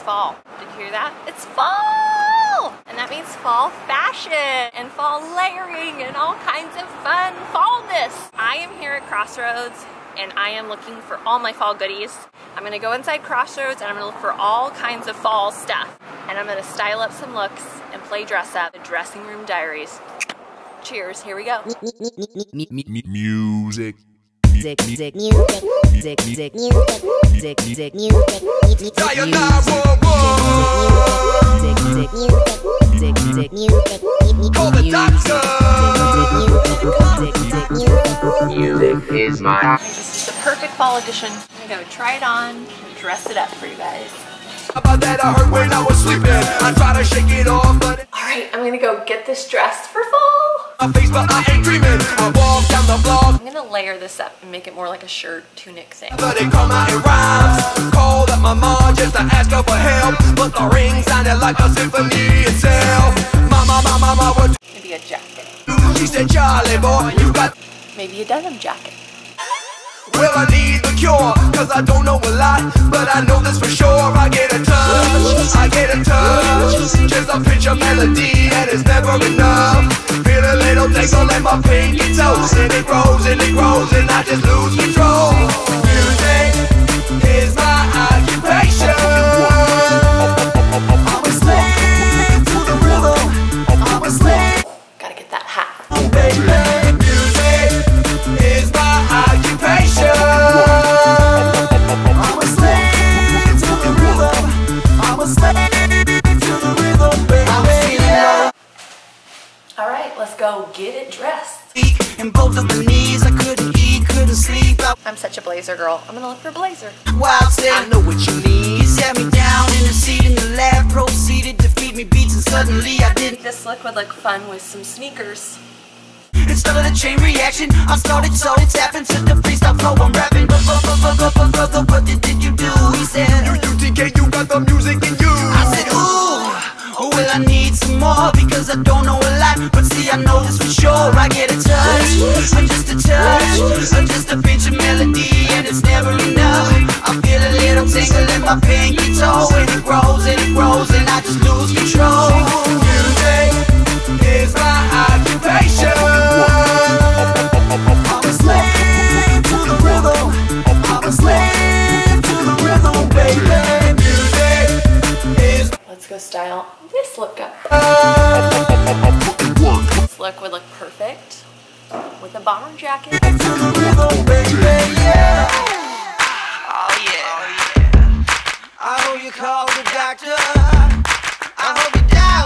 fall. Did you hear that? It's fall! And that means fall fashion and fall layering and all kinds of fun fallness. I am here at Crossroads and I am looking for all my fall goodies. I'm gonna go inside Crossroads and I'm gonna look for all kinds of fall stuff. And I'm gonna style up some looks and play dress up. The Dressing Room Diaries. Cheers, here we go. Music. Call the doctor. Music is my. This is the perfect fall edition. I'm gonna go try it on and dress it up for you guys. About that I heard when I was sleeping. I try to shake it off, but Alright, I'm gonna go get this dressed for fall. my face, but I ain't dreaming. I walk down the block, I'm gonna layer this up and make it more like a shirt tunic thing. but it come out in rhymes. Called up my mom just to ask her for help, but the ring sounded like a symphony itself. Mama, what Maybe a jacket. do? She said, Charlie boy, you got. Maybe a denim jacket. Well, I need the cure, cause I don't know a lot, but I know this for sure. I get a touch, just a pinch of melody, and it's never enough. Feel a little tingle in my pinky toes, and it grows, and I just lose control. Music is my occupation. I'm a slave to the rhythm. I'm a slave. Gotta get that hat. Baby, music is my occupation. I'm a slave to the rhythm. I'm a slave to the rhythm, baby. Alright, let's go get it dressed. And both of the knees, I couldn't eat, couldn't sleep. I'm such a blazer girl. I'm gonna look for a blazer. Wild said, I know what you need. He sat me down in a seat in the lab, proceeded to feed me beats, and suddenly I didn't. This look would look fun with some sneakers. It started a chain reaction. I started tapping to the freestyle flow. I'm rapping, brother, what did you do? He said, You think you got the music in you. I said, ooh, well I need some more because I don't know a lot. But see, I know this for sure. I get a touch, or just a touch, or just a pinch of melody, and it's never enough. I feel a little tingle in my pinky toe, and it grows, and I just lose control. Music is my occupation. I'm a slave to the rhythm. I'm a slave to the rhythm, baby. Music is. Let's go style this look up. This look would look perfect with a bomber jacket. To the rhythm, baby, yeah. Oh yeah. I hope you call the doctor. I hope you dial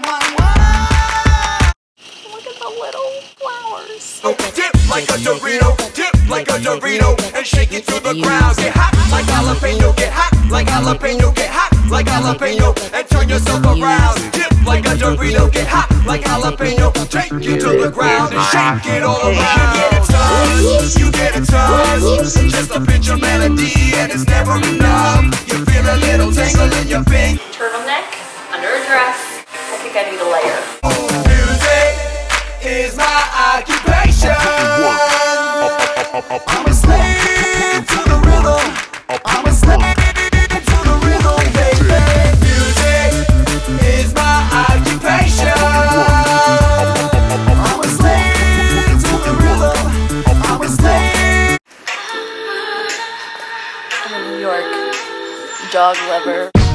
911. Look at the little flowers. Dip like a Dorito, and shake it to the ground. Get hot like jalapeno, get hot like jalapeno, get hot like jalapeno, and turn yourself around. Dip like a Dorito, get hot like jalapeno, take it to the ground and shake it all around. You get a touch, just a pinch of melody, and it's never enough. You feel a little tingle in your pink. Turtleneck, under a dress. I think I need a layer. Music is my occupation. I'm a slave to the rhythm. I'm a slave to the rhythm, baby. Music is my occupation. I'm a slave to the rhythm. I'm a slave. I'm a New York dog lover.